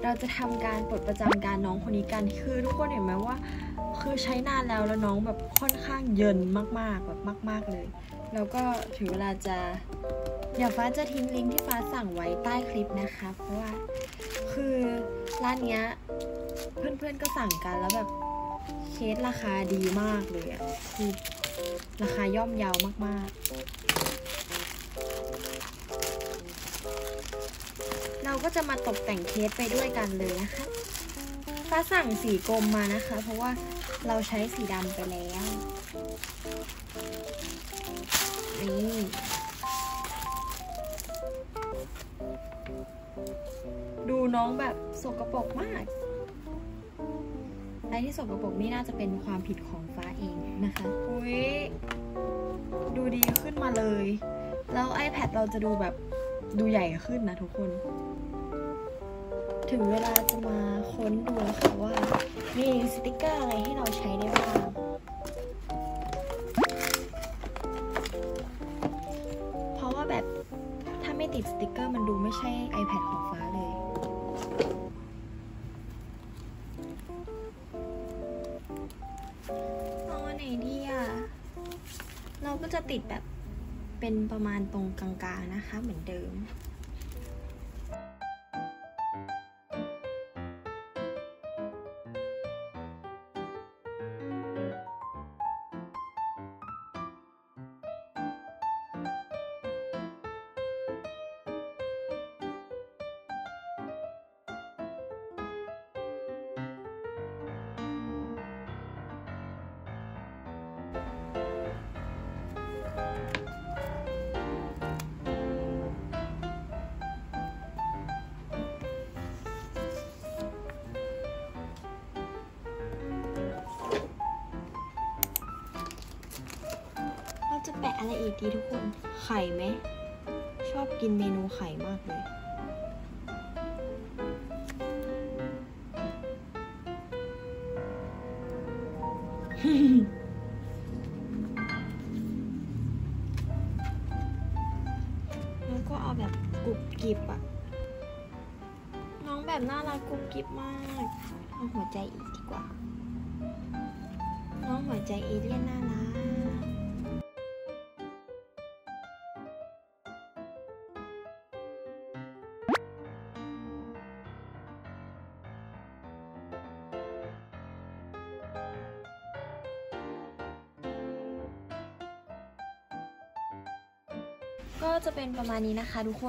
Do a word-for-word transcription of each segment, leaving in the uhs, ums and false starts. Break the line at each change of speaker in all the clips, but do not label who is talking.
เราจะทำการปลดประจำการน้องคนนี้กันคือทุกคนเห็นไหมว่าคือใช้นานแล้วแล้วน้องแบบค่อนข้างเยินมากๆแบบมากๆเลยแล้วก็ถึงเวลาจะเดี๋ยวฟ้าจะทิ้งลิงก์ที่ฟ้าสั่งไว้ใต้คลิปนะคะเพราะว่าคือร้านเนี้ยเพื่อนๆก็สั่งกันแล้วแบบเคสราคาดีมากเลยอ่ะคือราคาย่อมเยาวมากๆเราก็จะมาตกแต่งเคสไปด้วยกันเลยนะคะฟ้าสั่งสีกรมมานะคะเพราะว่าเราใช้สีดำไปแล้วนี่ดูน้องแบบสกปรกมากและที่สกปรกนี่น่าจะเป็นความผิดของฟ้าเองนะคะอุ้ยดูดีขึ้นมาเลยแล้ว iPad เราจะดูแบบดูใหญ่ขึ้นนะทุกคนถึงเวลาจะมาค้นดูแล้วค่ะว่ามีสติกเกอร์อะไรให้เราใช้ได้บ้างเพราะว่าแบบถ้าไม่ติดสติกเกอร์มันดูไม่ใช่ iPad ของฟ้าเลยเอาอันไหนดีอ่ะเราก็จะติดแบบเป็นประมาณตรงกลางๆนะคะเหมือนเดิมจะแปะอะไรอีกดีทุกคนไข่ไหมชอบกินเมนูไข่มากเลยแล้วก็เอาแบบกรุบกริบอะน้องแบบน่ารักกรุบกริบมากเอาหัวใจอีกดีกว่าน้องหัวใจเอเลี่ยนน่ารักก็จะเป็นประมาณนี้นะคะทุกคน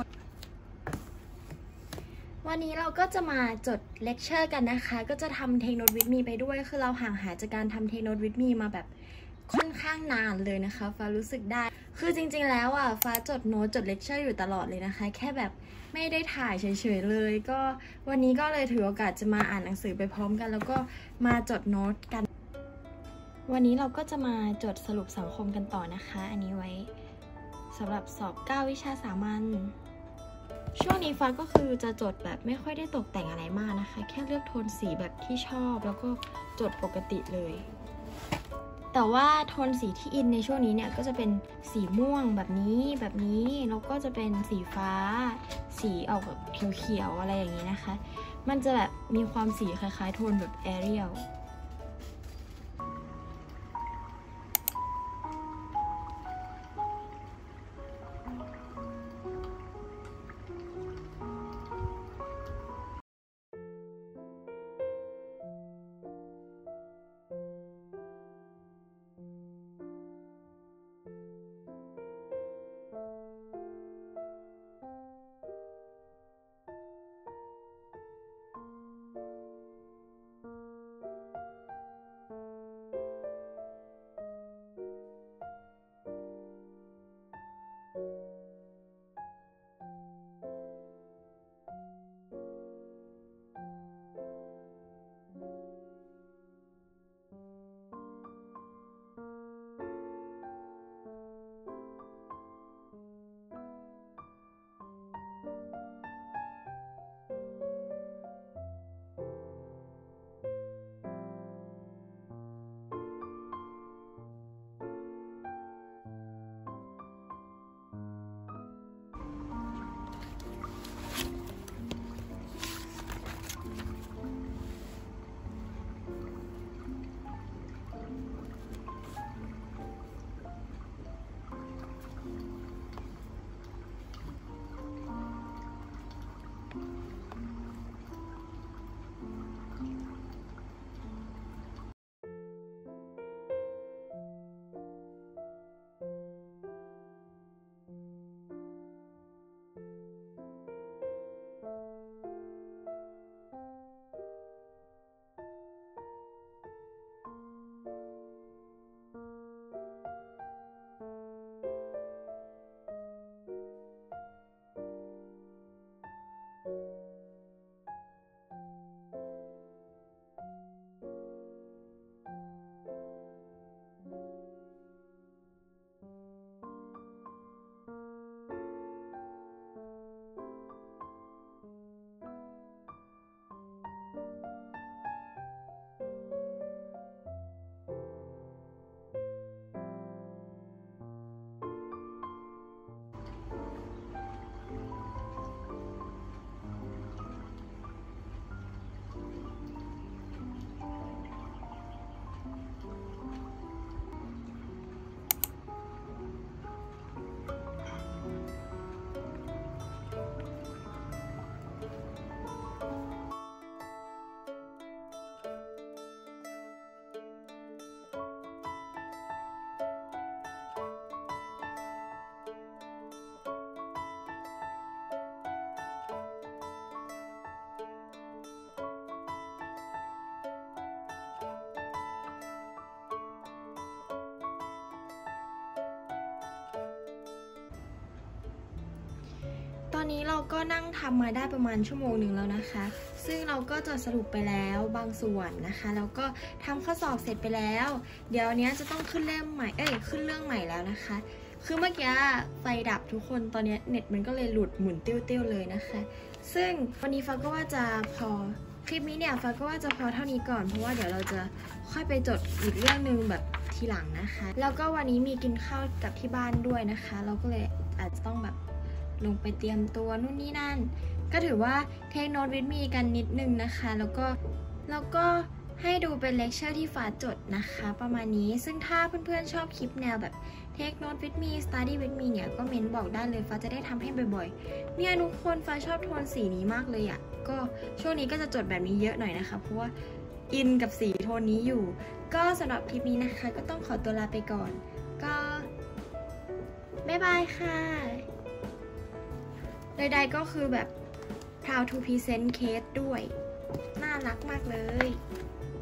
วันนี้เราก็จะมาจดเลคเชอร์กันนะคะก็จะทำเทคโนโลยีวิทมีไปด้วยคือเราห่างหายจากการทำเทคโนโลยีวิทมีมาแบบค่อนข้างนานเลยนะคะฟ้ารู้สึกได้คือจริงๆแล้วอ่ะฟ้าจดโน้ตจดเลคเชอร์อยู่ตลอดเลยนะคะแค่แบบไม่ได้ถ่ายเฉยๆเลยก็วันนี้ก็เลยถือโอกาสจะมาอ่านหนังสือไปพร้อมกันแล้วก็มาจดโน้ตกันวันนี้เราก็จะมาจดสรุปสังคมกันต่อนะคะอันนี้ไว้สำหรับสอบเก้าวิชาสามัญช่วงนี้ฟ้าก็คือจะจดแบบไม่ค่อยได้ตกแต่งอะไรมากนะคะแค่เลือกโทนสีแบบที่ชอบแล้วก็จดปกติเลยแต่ว่าโทนสีที่อินในช่วงนี้เนี่ยก็จะเป็นสีม่วงแบบนี้แบบนี้แล้วก็จะเป็นสีฟ้าสีออกแบบเขียวๆอะไรอย่างนี้นะคะมันจะแบบมีความสีคล้ายๆโทนแบบแอเรียลตอนนี้เราก็นั่งทำมาได้ประมาณชั่วโมงหนึ่งแล้วนะคะซึ่งเราก็จะสรุปไปแล้วบางส่วนนะคะแล้วก็ทำข้อสอบเสร็จไปแล้วเดี๋ยวนี้จะต้องขึ้นเล่มใหม่เอ้ยขึ้นเรื่องใหม่แล้วนะคะคือเมื่อกี้ไฟดับทุกคนตอนนี้เน็ตมันก็เลยหลุดหมุนติ้วๆเลยนะคะซึ่งวันนี้ฟ้าก็ว่าจะพอคลิปนี้เนี่ยฟ้าก็ว่าจะพอเท่านี้ก่อนเพราะว่าเดี๋ยวเราจะค่อยไปจดอีกเรื่องนึงแบบทีหลังนะคะแล้วก็วันนี้มีกินข้าวกับที่บ้านด้วยนะคะเราก็เลยอาจจะต้องแบบลงไปเตรียมตัวนู่นนี่นั่นก็ถือว่าเทคโนตวิดมีกันนิดนึงนะคะแล้วก็แล้วก็ให้ดูเป็นเลคเชอร์ที่ฟ้าจดนะคะประมาณนี้ซึ่งถ้าเพื่อนๆชอบคลิปแนวแบบเทคโนตวิดมีสตัดดี้วิดมีเนี่ยก็เม้นบอกได้เลยฟ้าจะได้ทำให้บ่อยๆเนี่ยทุกคนฟ้าชอบโทนสีนี้มากเลยอะ่ะก็ช่วงนี้ก็จะจดแบบนี้เยอะหน่อยนะคะเพราะว่าอินกับสีโทนนี้อยู่ก็สำหรับคลิปนี้นะคะก็ต้องขอตัวลาไปก่อนก็บ๊ายบายค่ะใดๆก็คือแบบ proud to present case ด้วยน่ารักมากเลย